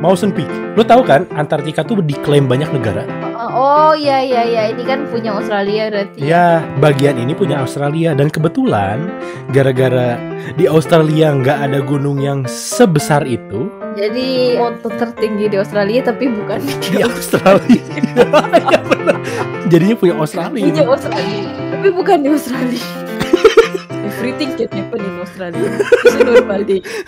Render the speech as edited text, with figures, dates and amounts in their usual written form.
Mawson Peak. Lo tahu kan Antartika tuh diklaim banyak negara. Oh iya, ini kan punya Australia berarti. Ya, bagian ini punya Australia. Dan kebetulan gara-gara di Australia nggak ada gunung yang sebesar itu, jadi foto tertinggi di Australia tapi bukan di Australia. Ya benar. Jadinya punya Australia. Punya Australia tapi bukan di Australia. Everything can happen in Australia. It's normally.